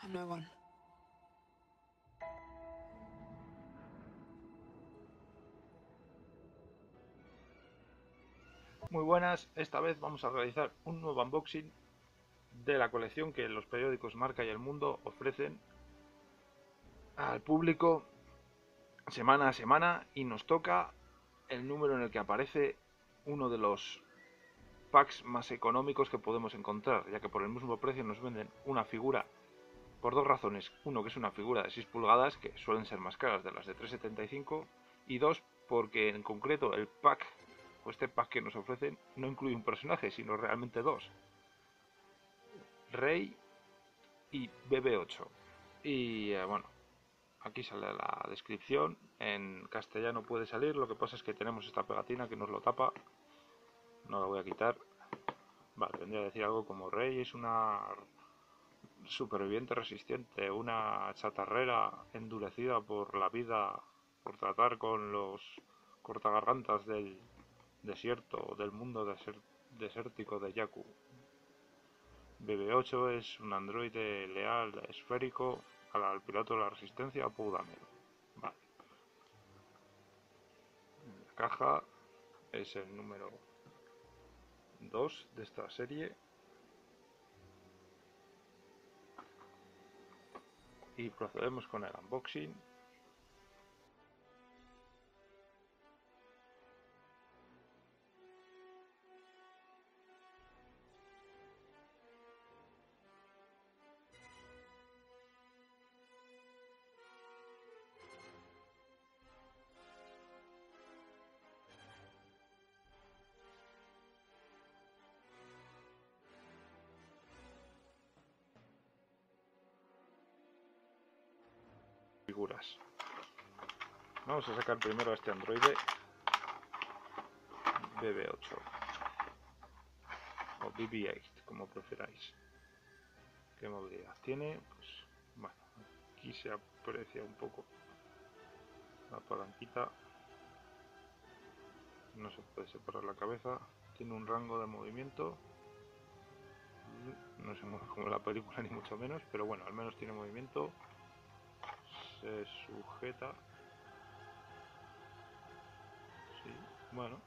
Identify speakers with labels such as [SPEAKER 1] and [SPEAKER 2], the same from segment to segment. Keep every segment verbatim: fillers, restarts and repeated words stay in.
[SPEAKER 1] to no one.
[SPEAKER 2] Muy buenas, esta vez vamos a realizar un nuevo unboxing de la colección que los periódicos Marca y El Mundo ofrecen al público semana a semana, y nos toca el número en el que aparece uno de los packs más económicos que podemos encontrar, ya que por el mismo precio nos venden una figura por dos razones: uno, que es una figura de seis pulgadas, que suelen ser más caras de las de tres setenta y cinco, y dos, porque en concreto el pack o este pack que nos ofrecen no incluye un personaje, sino realmente dos: Rey y B B ocho. Y eh, bueno, aquí sale la descripción. En castellano puede salir, lo que pasa es que tenemos esta pegatina que nos lo tapa. No la voy a quitar. Vale, vendría a decir algo como: Rey es una superviviente resistente, una chatarrera endurecida por la vida, por tratar con los cortagargantas del desierto, del mundo deser desértico de Yaku. B B ocho es un androide leal, esférico, al piloto de la resistencia, Poe Dameron. Vale. La caja es el número dos de esta serie. Y procedemos con el unboxing. Figuras. Vamos a sacar primero a este androide B B ocho o B B ocho, como preferáis. ¿Qué movilidad tiene? Pues bueno, aquí se aprecia un poco la palanquita. No se puede separar la cabeza. Tiene un rango de movimiento. No se mueve como en la película, ni mucho menos, pero bueno, al menos tiene movimiento. Se sujeta. Sí, bueno.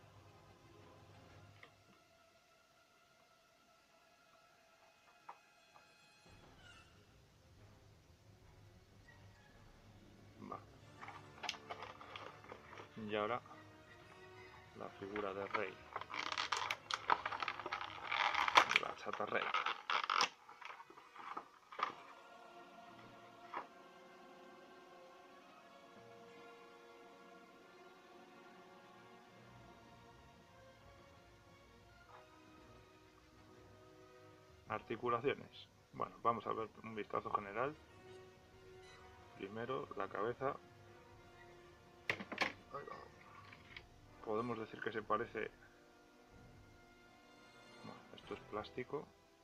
[SPEAKER 2] Va. Y ahora la figura de Rey. La chatarrera. Articulaciones. Bueno, vamos a ver un vistazo general. Primero, la cabeza. Podemos decir que se parece... Bueno, esto es plástico.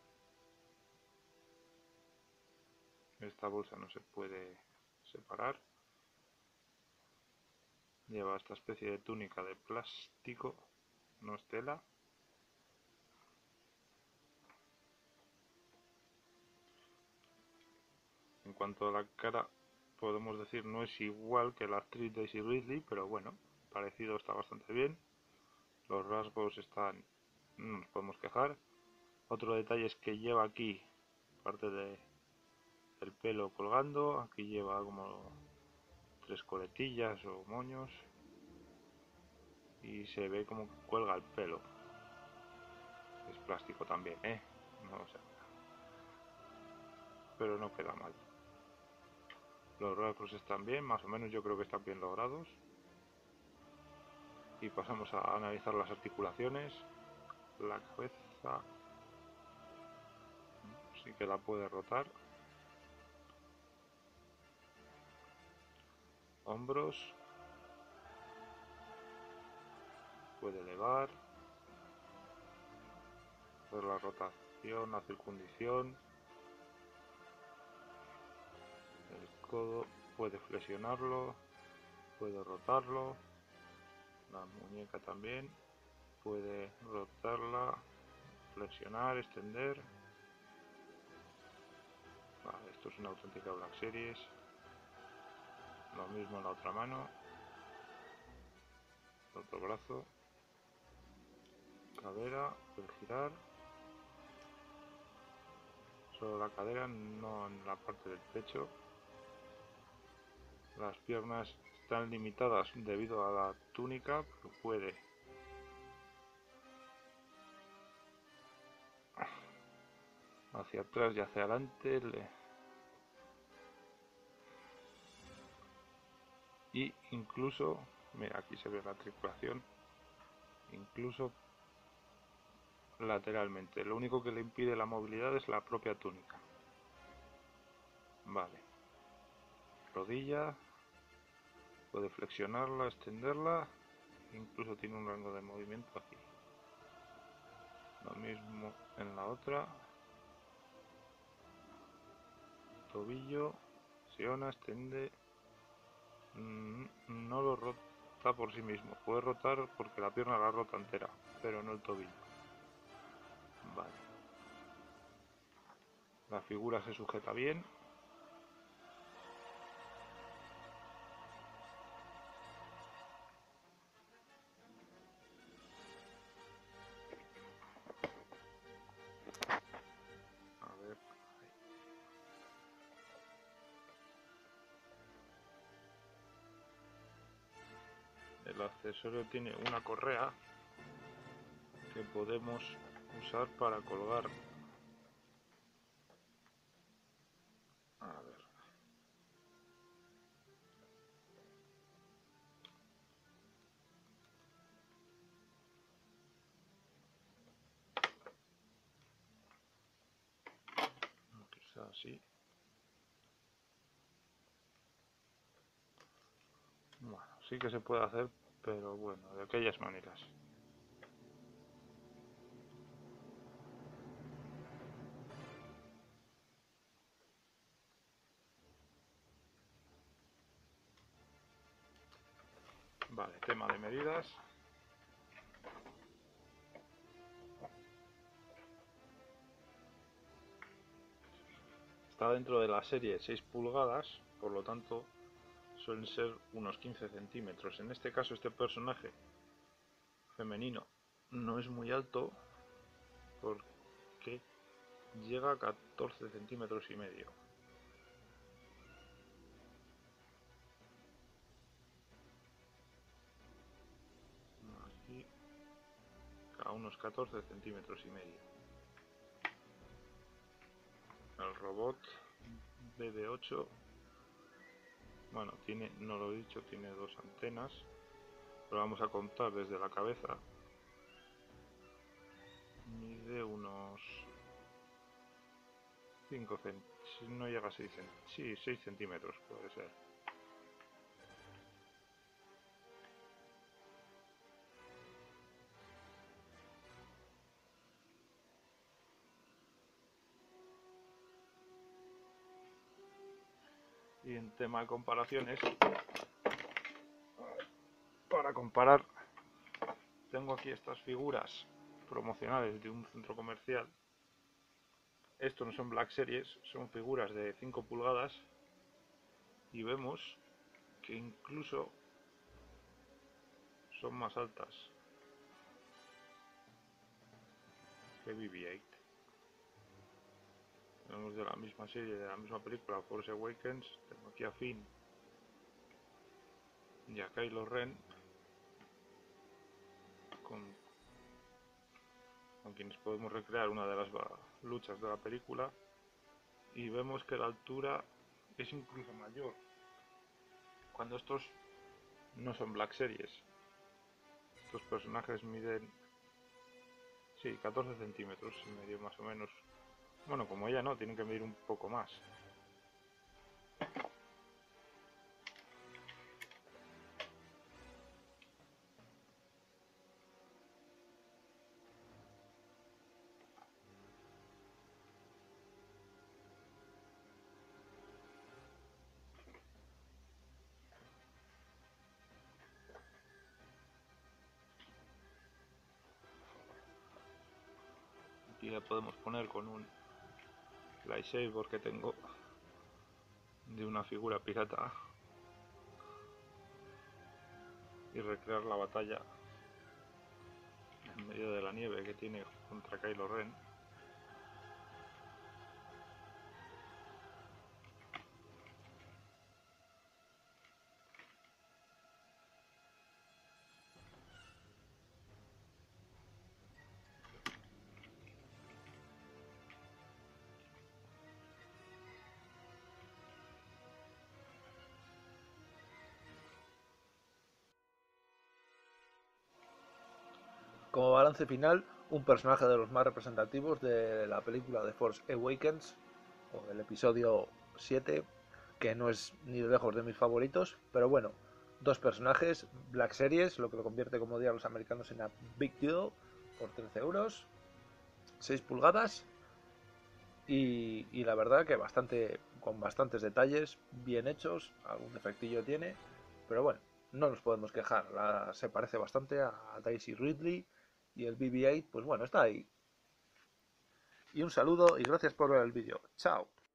[SPEAKER 2] Esta bolsa no se puede separar. Lleva esta especie de túnica de plástico, no es tela. En cuanto a la cara, podemos decir no es igual que la actriz Daisy Ridley, pero bueno, parecido está bastante bien. Los rasgos están... no nos podemos quejar. Otro detalle es que lleva aquí parte de el pelo colgando. Aquí lleva como tres coletillas o moños. Y se ve como cuelga el pelo. Es plástico también, ¿eh? No, o sea, pero no queda mal. Los rasgos están bien, más o menos yo creo que están bien logrados. Y pasamos a analizar las articulaciones. La cabeza sí que la puede rotar. Hombros. Puede elevar. Ver la rotación, la circundición. El codo puede flexionarlo. Puede rotarlo. La muñeca también. Puede rotarla, flexionar, extender. Vale, esto es una auténtica Black Series. Lo mismo en la otra mano. El otro brazo. Cadera, el girar. Solo la cadera, no en la parte del pecho. Las piernas están limitadas debido a la túnica, pero puede. Hacia atrás y hacia adelante. Le... Y incluso, mira, aquí se ve la tripulación. Incluso lateralmente. Lo único que le impide la movilidad es la propia túnica. Vale. Rodilla. Puede flexionarla, extenderla. Incluso tiene un rango de movimiento aquí. Lo mismo en la otra. Tobillo. Flexiona, extiende. No lo rota por sí mismo. Puede rotar porque la pierna la rota entera, pero no el tobillo. Vale. La figura se sujeta bien. A ver. El accesorio tiene una correa que podemos usar para colgar. A ver. Quizás así. Bueno, sí que se puede hacer, pero bueno, de aquellas maneras. Vale, tema de medidas. Está dentro de la serie seis pulgadas, por lo tanto suelen ser unos quince centímetros. En este caso, este personaje femenino no es muy alto porque llega a catorce centímetros y medio. Aquí a unos catorce centímetros y medio. El robot B B ocho, bueno, tiene, no lo he dicho, tiene dos antenas, pero vamos a contar desde la cabeza. Mide unos cinco centímetros, no llega a seis centímetros, sí, seis centímetros puede ser. Y en tema de comparaciones, para comparar, tengo aquí estas figuras promocionales de un centro comercial. Estos no son Black Series, son figuras de cinco pulgadas y vemos que incluso son más altas que B B ocho. Tenemos de la misma serie, de la misma película, Force Awakens. Tengo aquí a Finn y a Kylo Ren, con, con quienes podemos recrear una de las luchas de la película, y vemos que la altura es incluso mayor cuando estos no son Black Series. Estos personajes miden, sí, catorce centímetros y medio más o menos. Bueno, como ella no, tienen que medir un poco más. Aquí la podemos poner con un lightsaber que tengo de una figura pirata y recrear la batalla en medio de la nieve que tiene contra Kylo Ren.
[SPEAKER 1] Como balance final, un personaje de los más representativos de la película The Force Awakens, o el episodio siete, que no es ni de lejos de mis favoritos, pero bueno, dos personajes, Black Series, lo que lo convierte, como dirían los americanos, en una big deal, por trece euros, seis pulgadas, y, y la verdad que bastante, con bastantes detalles, bien hechos, algún defectillo tiene, pero bueno, no nos podemos quejar, la, se parece bastante a Daisy Ridley, y el B B ocho, pues bueno, está ahí. Y un saludo y gracias por ver el vídeo. Chao.